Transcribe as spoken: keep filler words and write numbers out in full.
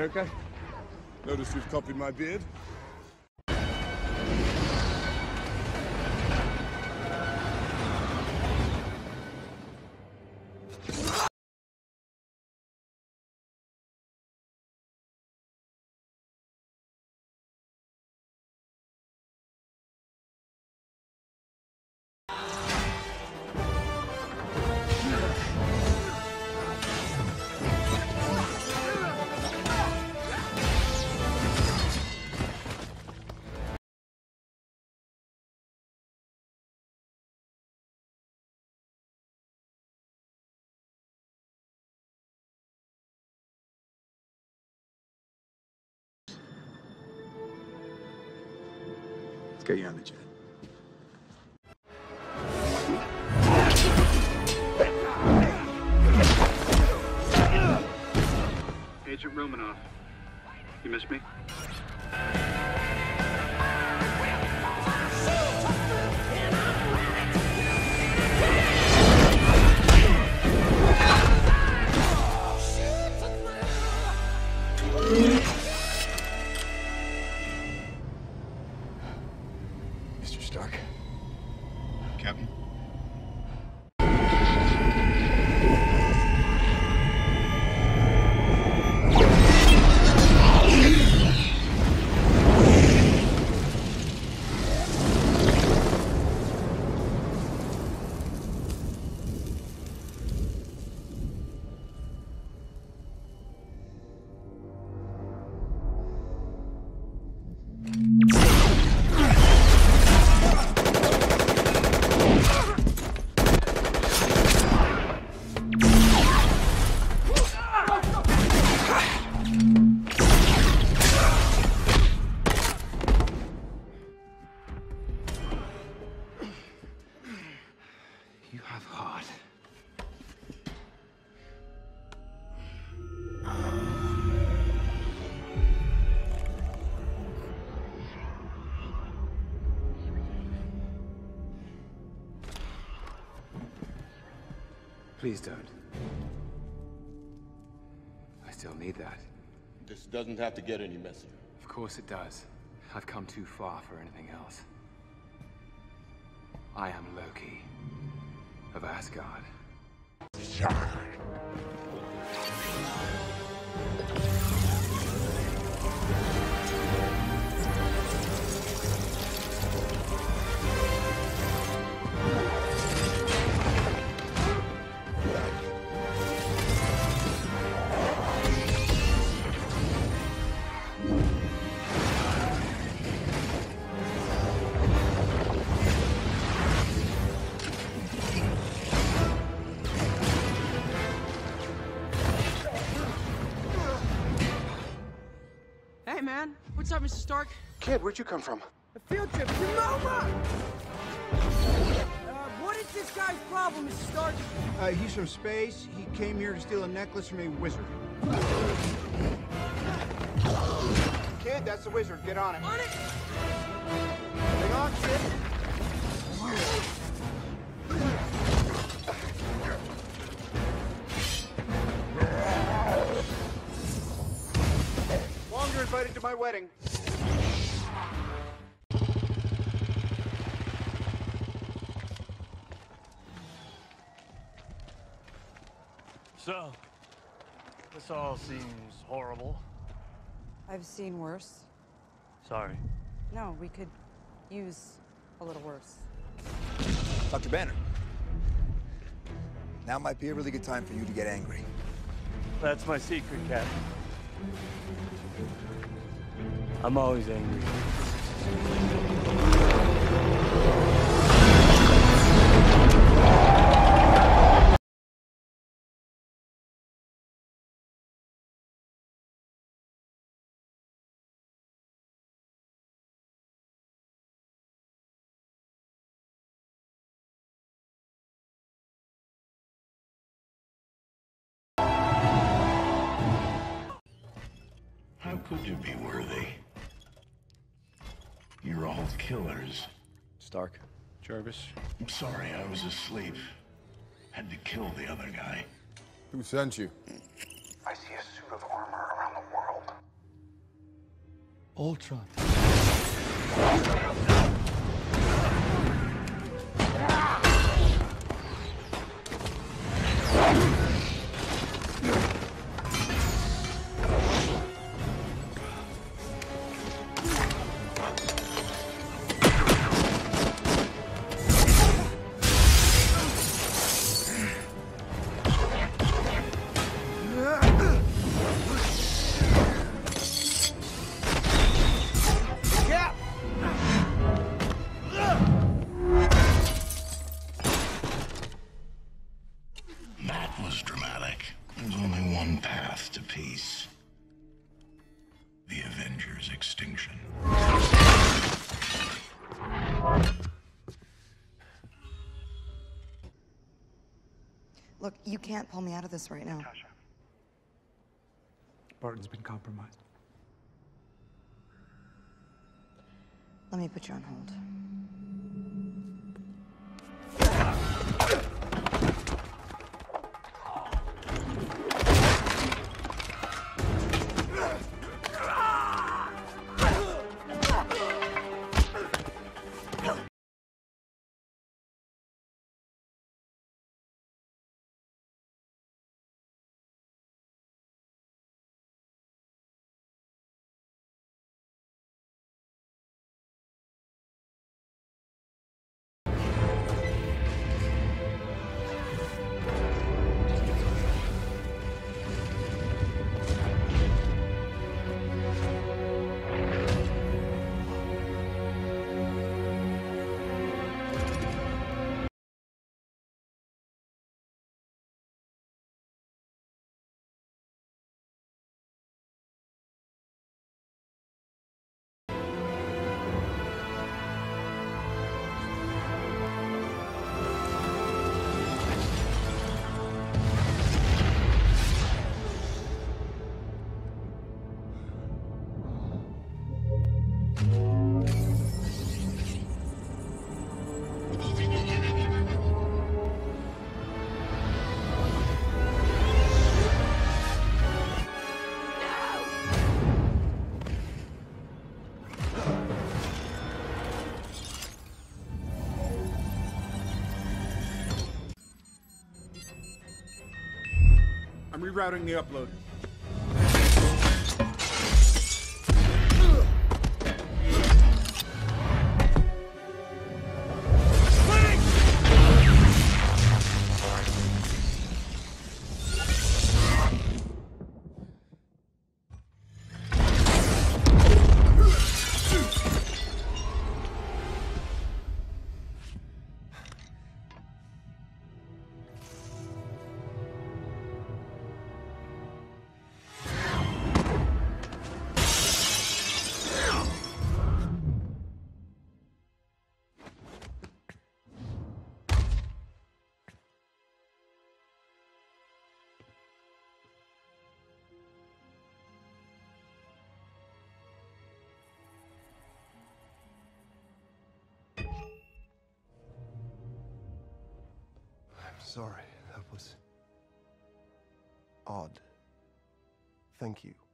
haircut? Notice you've copied my beard. Let's get you on the jet. Agent Romanoff, you missed me? Mister Stark. Captain? You have heart. Please don't. I still need that. This doesn't have to get any messier. Of course it does. I've come too far for anything else. I am Loki of Asgard. Hey, man. What's up, Mister Stark? Kid, where'd you come from? A field trip to MoMA! Uh, what is this guy's problem, Mister Stark? Uh, he's from space. He came here to steal a necklace from a wizard. Kid, that's the wizard. Get on it. On it! Hang on, kid. Wong, you're invited to my wedding. So, this all seems horrible. I've seen worse. Sorry. No, we could use a little worse. Doctor Banner, now might be a really good time for you to get angry. That's my secret, Captain. I'm always angry. How could you be worthy? You're all killers. Stark. Jarvis. I'm sorry, I was asleep. Had to kill the other guy. Who sent you? I see a suit of armor around the world. Ultron. That was dramatic. There's only one path to peace. The Avengers' extinction. Look, you can't pull me out of this right now. Barton's been compromised. Let me put you on hold. I'm rerouting the upload. Sorry, that was odd. Thank you.